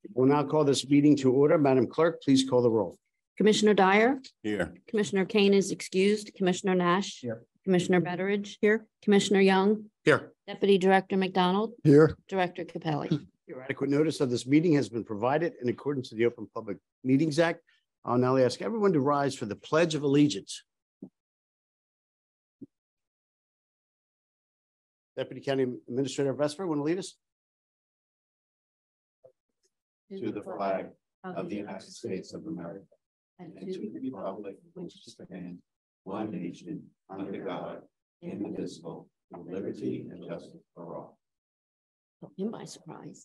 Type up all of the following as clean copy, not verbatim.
We'll now call this meeting to order. Madam Clerk, please call the roll. Commissioner Dyer. Here. Commissioner Kane is excused. Commissioner Nash. Here. Commissioner Betteridge. Here. Commissioner Young. Here. Deputy Director McDonald. Here. Director Capelli. Your adequate notice of this meeting has been provided in accordance with the Open Public Meetings Act. I'll now ask everyone to rise for the Pledge of Allegiance. Deputy County Administrator Vesper, want to lead us? To the flag of the United States of America and to the republic which stands one nation under God, indivisible, with liberty and justice for all. Took him by surprise.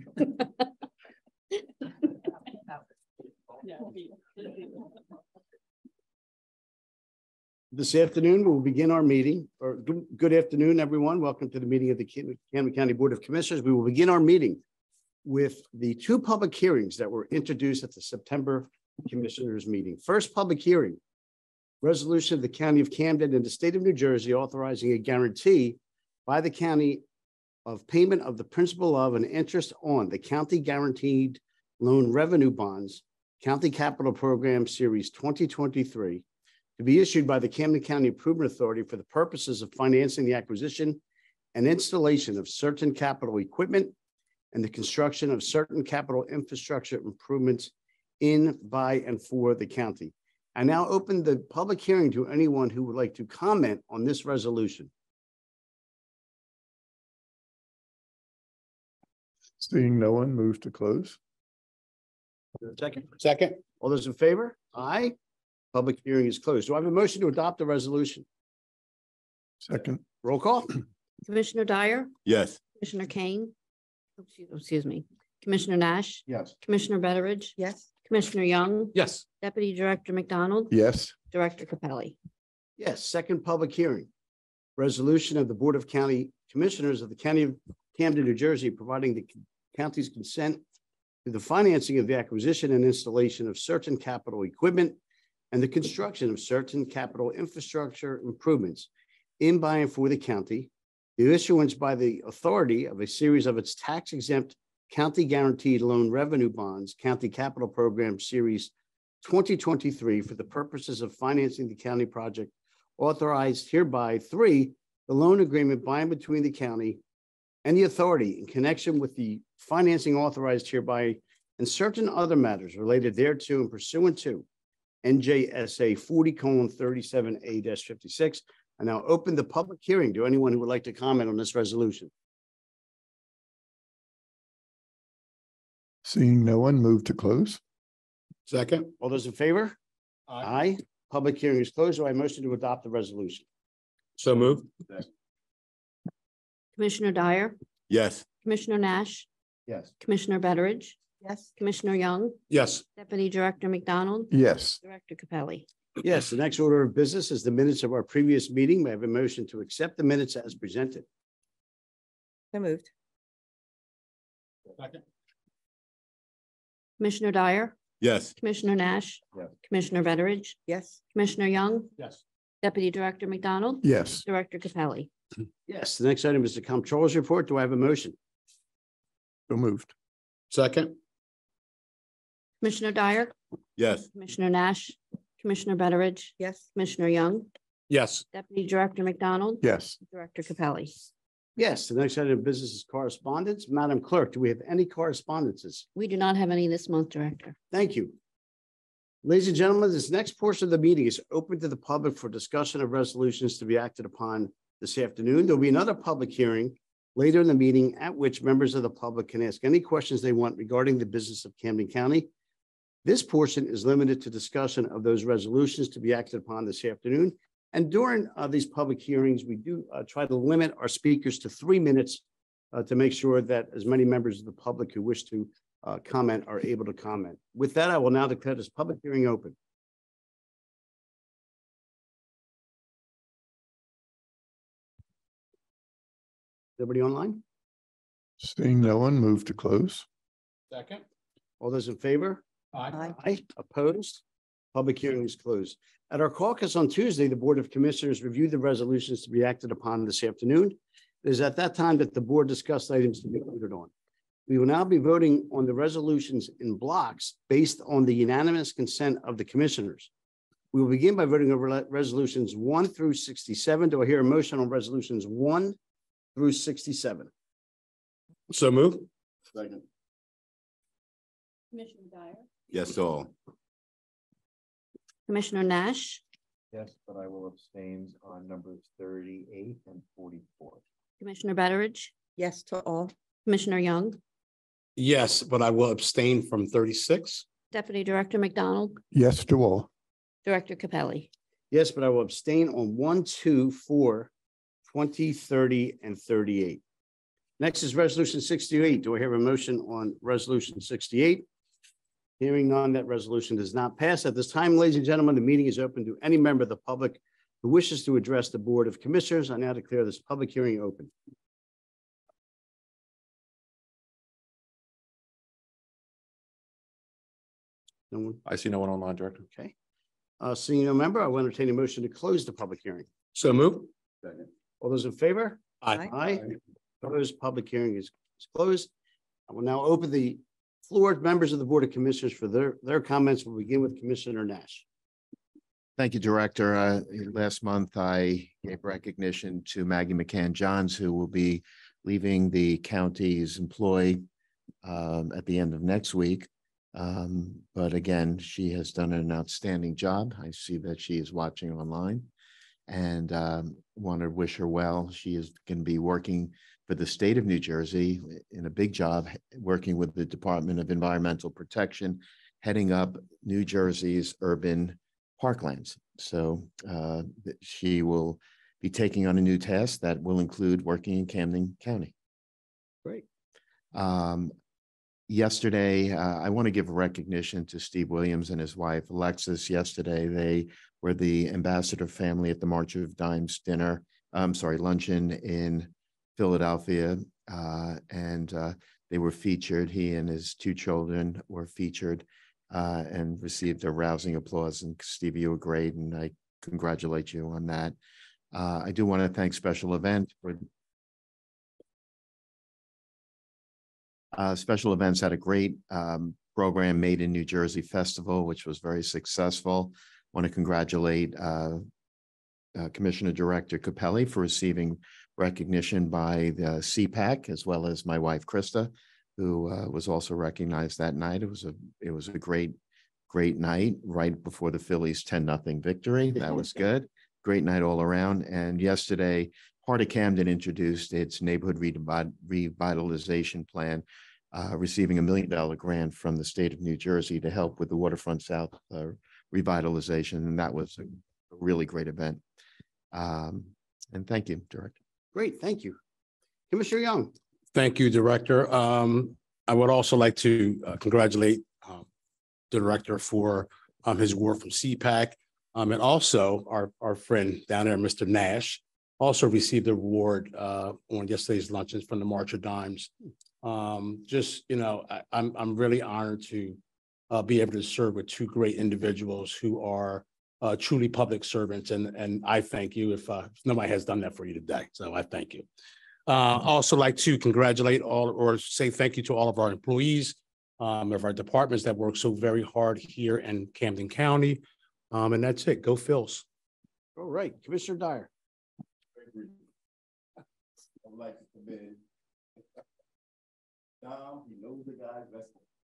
This afternoon, we'll begin our meeting. Good afternoon, everyone. Welcome to the meeting of the Camden County Board of Commissioners. We will begin our meeting with the two public hearings that were introduced at the September Commissioners meeting. First public hearing, resolution of the County of Camden and the State of New Jersey authorizing a guarantee by the county of payment of the principal of and interest on the county guaranteed loan revenue bonds, County Capital Program Series 2023, to be issued by the Camden County Improvement Authority for the purposes of financing the acquisition and installation of certain capital equipment and the construction of certain capital infrastructure improvements in, by, and for the county. I now open the public hearing to anyone who would like to comment on this resolution. Seeing no one, move to close. Second. Second. All those in favor? Aye. Public hearing is closed. Do I have a motion to adopt the resolution? Second. Roll call. Commissioner Dyer. Yes. Commissioner Kane. Excuse me. Commissioner Nash. Yes. Commissioner Betteridge. Yes. Commissioner Young. Yes. Deputy Director McDonald. Yes. Director Capelli. Yes. Second public hearing. Resolution of the Board of County Commissioners of the County of Camden, New Jersey, providing the county's consent to the financing of the acquisition and installation of certain capital equipment and the construction of certain capital infrastructure improvements in, by, and for the county, the issuance by the authority of a series of its tax-exempt county guaranteed loan revenue bonds, County Capital Program Series 2023, for the purposes of financing the county project authorized hereby. 3, the loan agreement by and between the county and the authority in connection with the financing authorized hereby and certain other matters related thereto and pursuant to NJSA 40:37A-56. I now open the public hearing to anyone who would like to comment on this resolution. Seeing no one, move to close. Second. All those in favor? Aye. Public hearing is closed. Do I have a motion to adopt the resolution? So moved. Commissioner Dyer. Yes. Commissioner Nash. Yes. Commissioner Betteridge. Yes. Commissioner Young. Yes. Deputy Director McDonald. Yes. Director Capelli. Yes. The next order of business is the minutes of our previous meeting. May I have a motion to accept the minutes as presented? So moved. Second. Commissioner Dyer. Yes. Commissioner Nash. Yes. Commissioner Betteridge. Yes. Commissioner Young. Yes. Deputy Director McDonald. Yes. Director Capelli. Yes. The next item is the Comptroller's report. Do I have a motion? So moved. Second. Commissioner Dyer. Yes. Commissioner Nash. Commissioner Betteridge. Yes. Commissioner Young. Yes. Deputy Director McDonald. Yes. Director Capelli. Yes. The next item of business is correspondence. Madam Clerk, do we have any correspondences? We do not have any this month, Director. Thank you. Ladies and gentlemen, this next portion of the meeting is open to the public for discussion of resolutions to be acted upon this afternoon. There'll be another public hearing later in the meeting at which members of the public can ask any questions they want regarding the business of Camden County. This portion is limited to discussion of those resolutions to be acted upon this afternoon. And during these public hearings, we do try to limit our speakers to 3 minutes to make sure that as many members of the public who wish to comment are able to comment. With that, I will now declare this public hearing open. Everybody online? Seeing no one, move to close. Second. All those in favor? Aye. Aye. Opposed? Public hearing is closed. At our caucus on Tuesday, the Board of Commissioners reviewed the resolutions to be acted upon this afternoon. It is at that time that the board discussed items to be voted on. We will now be voting on the resolutions in blocks based on the unanimous consent of the commissioners. We will begin by voting over resolutions 1 through 67. Do I hear a motion on resolutions 1 through 67? So move. Second. Commissioner Dyer, Yes, to all. Commissioner Nash, Yes, but I will abstain on numbers 38 and 44. Commissioner Betteridge, Yes to all. Commissioner Young, Yes, but I will abstain from 36. Deputy Director McDonald, Yes to all. Director Capelli. Yes, but I will abstain on 1, 2, 4, 20, 30, and 38. Next is resolution 68. Do I hear a motion on resolution 68? Hearing none, that resolution does not pass. At this time, ladies and gentlemen, the meeting is open to any member of the public who wishes to address the Board of Commissioners. I now declare this public hearing open. No one? I see no one online, Director. Okay. Seeing no member, I will entertain a motion to close the public hearing. So move. Second. All those in favor? Aye. Aye. Opposed, public hearing is closed. I will now open the floor to members of the Board of Commissioners for their comments. We'll begin with Commissioner Nash. Thank you, Director. Last month, I gave recognition to Maggie McCann Johns, who will be leaving the county's employ at the end of next week. But again, she has done an outstanding job. I see that she is watching online and want to wish her well. She is going to be working for the state of New Jersey in a big job, working with the Department of Environmental Protection, heading up New Jersey's urban parklands. So she will be taking on a new task that will include working in Camden County. Great. Yesterday, I want to give recognition to Steve Williams and his wife, Alexis. Yesterday, they were the ambassador family at the March of Dimes luncheon in Philadelphia. And they were featured. He and his two children were featured and received a rousing applause. And Steve, you were great, and I congratulate you on that. I do want to thank Special Events for Special Events had a great program, Made in New Jersey Festival, which was very successful. I want to congratulate Commissioner Director Capelli for receiving recognition by the CPAC, as well as my wife, Krista, who was also recognized that night. It was a great night right before the Phillies 10-0 victory. That was good. Great night all around. And yesterday, Part of Camden introduced its neighborhood revitalization plan, receiving $1 million grant from the state of New Jersey to help with the Waterfront South revitalization. And that was a really great event. And thank you, Director. Great, thank you. Commissioner Young. Thank you, Director. I would also like to congratulate the Director for his award from CPAC. And also our friend down there, Mr. Nash, also received the award on yesterday's luncheon from the March of Dimes. Just, you know, I'm really honored to be able to serve with two great individuals who are truly public servants. And I thank you if nobody has done that for you today. So I thank you. Also like to congratulate or say thank you to all of our employees of our departments that work so very hard here in Camden County. And that's it. Go Phils. All right, Commissioner Dyer. I would like to commend Dom. He knows the guy best.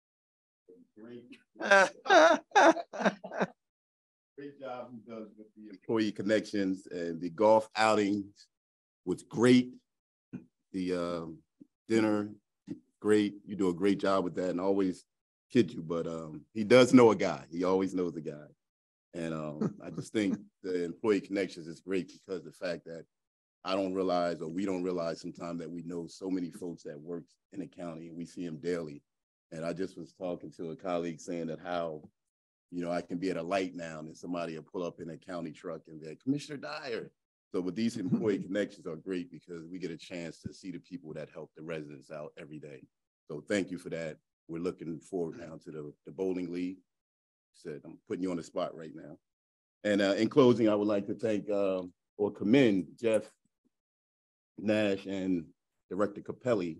Great job he does with the employee connections, and the golf outings was great. The dinner, great. You do a great job with that, and I always kid you, but he does know a guy. He always knows a guy. And I just think the employee connections is great because the fact that I don't realize, or we don't realize sometimes, that we know so many folks that work in the county and we see them daily. And I just was talking to a colleague saying that how, you know, I can be at a light now and somebody will pull up in a county truck and be like, Commissioner Dyer. So with these employee connections are great because we get a chance to see the people that help the residents out every day. So thank you for that. We're looking forward now to the bowling league. Said I'm putting you on the spot right now. And in closing, I would like to thank or commend Jeff Nash and Director Capelli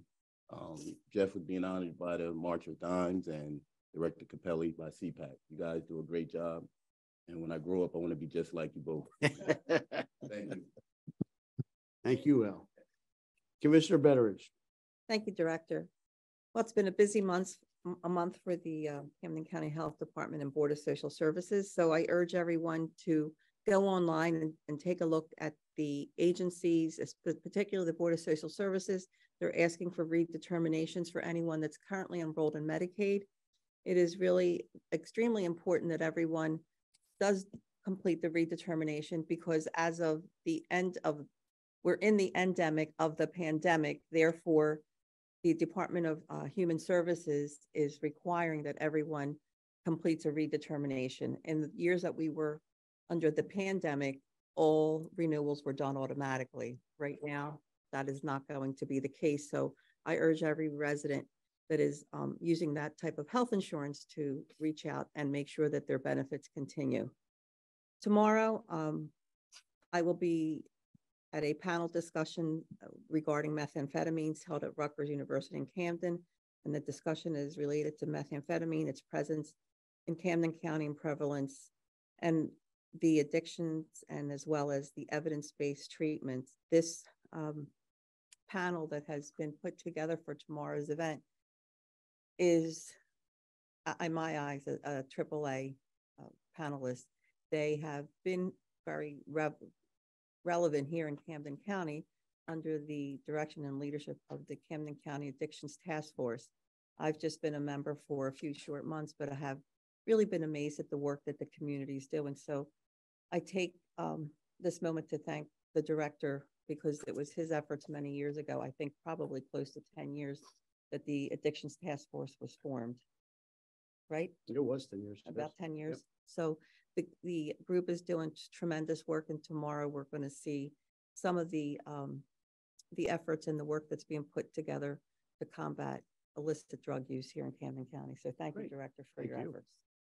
Jeff was being honored by the March of Dimes and Director Capelli by CPAC. You guys do a great job. And when I grow up, I want to be just like you both. Thank you. Thank you, Al. Commissioner Betteridge. Thank you, Director. Well, it's been a busy month for the Camden County Health Department and Board of Social Services. So I urge everyone to go online and take a look at the agencies, particularly the Board of Social Services. They're asking for redeterminations for anyone that's currently enrolled in Medicaid. It is really extremely important that everyone does complete the redetermination, because as of the end of, we're in the endemic of the pandemic. Therefore, the Department of Human Services is requiring that everyone completes a redetermination. In the years that we were under the pandemic, all renewals were done automatically. Right now, that is not going to be the case. So I urge every resident that is using that type of health insurance to reach out and make sure that their benefits continue. Tomorrow, I will be at a panel discussion regarding methamphetamines held at Rutgers University in Camden. And the discussion is related to methamphetamine, its presence in Camden County and prevalence, and the addictions, and as well as the evidence-based treatments. This panel that has been put together for tomorrow's event is, in my eyes, a AAA panelist. They have been very relevant here in Camden County under the direction and leadership of the Camden County Addictions Task Force. I've just been a member for a few short months, but I have really been amazed at the work that the community is doing. So I take this moment to thank the director, because it was his efforts many years ago, I think probably close to 10 years, that the Addictions Task Force was formed, right? It was 10 years. About 10 years. Yep. So the group is doing tremendous work, and tomorrow we're going to see some of the efforts and the work that's being put together to combat illicit drug use here in Camden County. So thank you, Director, for your efforts.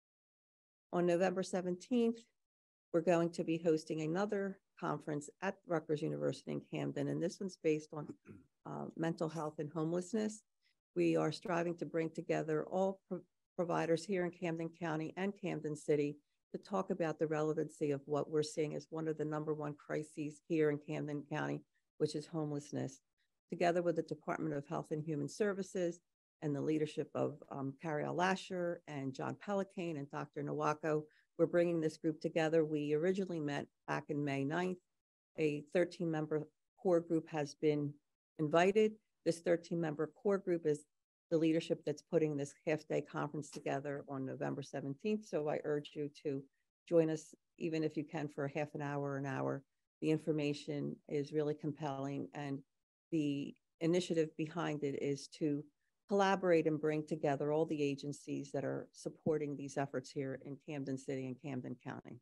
On November 17th, we're going to be hosting another conference at Rutgers University in Camden, and this one's based on mental health and homelessness. We are striving to bring together all providers here in Camden County and Camden City to talk about the relevancy of what we're seeing as one of the #1 crises here in Camden County, which is homelessness. Together with the Department of Health and Human Services and the leadership of Carrie Lasher and John Pelicane and Dr. Nawako, we're bringing this group together. We originally met back in May 9th. A 13-member core group has been invited. This 13-member core group is the leadership that's putting this half-day conference together on November 17th. So I urge you to join us, even if you can, for a half an hour or an hour. The information is really compelling, and the initiative behind it is to collaborate and bring together all the agencies that are supporting these efforts here in Camden City and Camden County.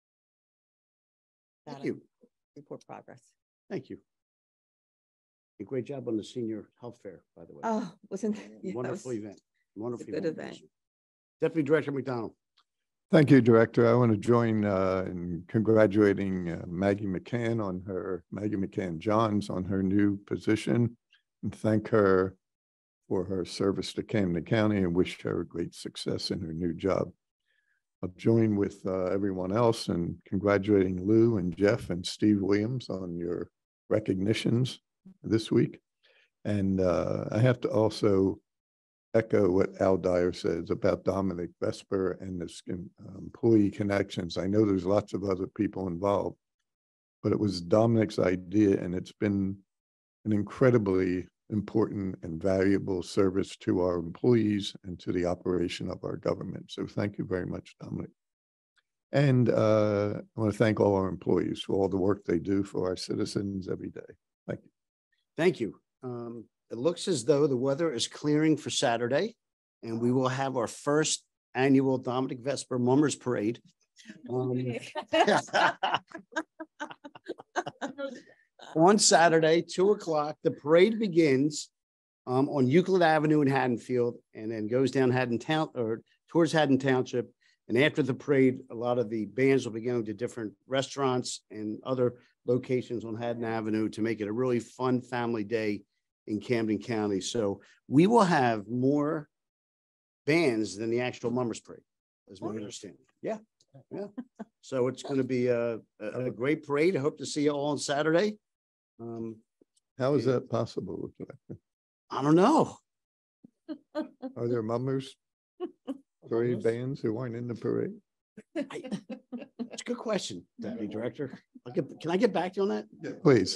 Thank you. Report progress. Thank you. A great job on the senior health fair, by the way. Oh, wasn't Wonderful event. Wonderful good event. Deputy Director McDonald. Thank you, Director. I want to join in congratulating Maggie McCann Johns on her new position, and thank her for her service to Camden County and wish her great success in her new job. I'll join with everyone else in congratulating Lou and Jeff and Steve Williams on your recognitions this week. And I have to also echo what Al Dyer says about Dominic Vesper and this employee connections. I know there's lots of other people involved, but it was Dominic's idea, and it's been an incredibly important and valuable service to our employees and to the operation of our government. So thank you very much, Dominic. And I want to thank all our employees for all the work they do for our citizens every day. Thank you. Thank you. It looks as though the weather is clearing for Saturday, and we will have our first annual Dominic Vesper Mummers Parade. On Saturday, 2 o'clock, the parade begins on Euclid Avenue in Haddonfield, and then goes down towards Haddon Township. And after the parade, a lot of the bands will be going to different restaurants and other locations on Haddon Avenue to make it a really fun family day in Camden County. So we will have more bands than the actual Mummers Parade, as my understanding. Yeah, yeah. So it's going to be a great parade. I hope to see you all on Saturday. How is that possible? I don't know. Are there mummers parade bands who aren't in the parade? That's a good question, Deputy Director. Can I get back to you on that? Please.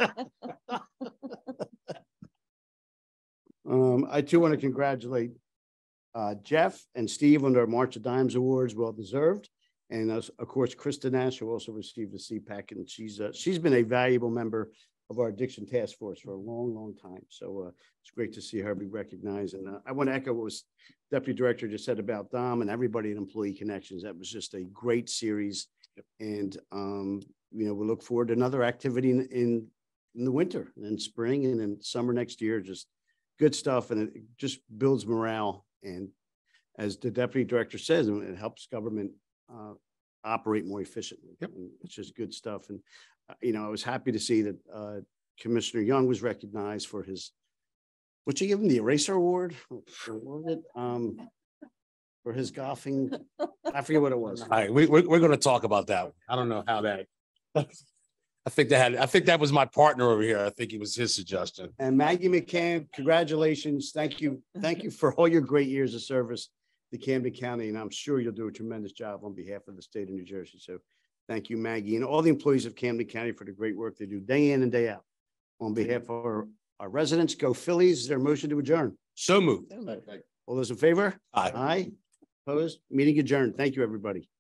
I too want to congratulate Jeff and Steve on their March of Dimes Awards, well deserved. And of course, Krista Nash, who also received the CPAC, and she's been a valuable member of our addiction task force for a long, long time. So it's great to see her be recognized. And I want to echo what was Deputy Director just said about Dom and everybody at Employee Connections. That was just a great series. And, we look forward to another activity in the winter and spring and in summer next year. Just good stuff. And it just builds morale. And as the Deputy Director says, it helps government operate more efficiently. Yep. And it's just good stuff. And, I was happy to see that Commissioner Young was recognized for his, what you give him, the Eraser Award? What was it? For his golfing. I forget what it was. All right, we're going to talk about that. I don't know how that. I think that was my partner over here. I think it was his suggestion. And Maggie McCann, congratulations. Thank you. Thank you for all your great years of service to Camden County. And I'm sure you'll do a tremendous job on behalf of the state of New Jersey. So thank you, Maggie, and all the employees of Camden County for the great work they do day in and day out. On behalf of our residents, go Phillies. Is there a motion to adjourn? So moved. All those in favor? Aye. Aye. Opposed? Meeting adjourned. Thank you, everybody.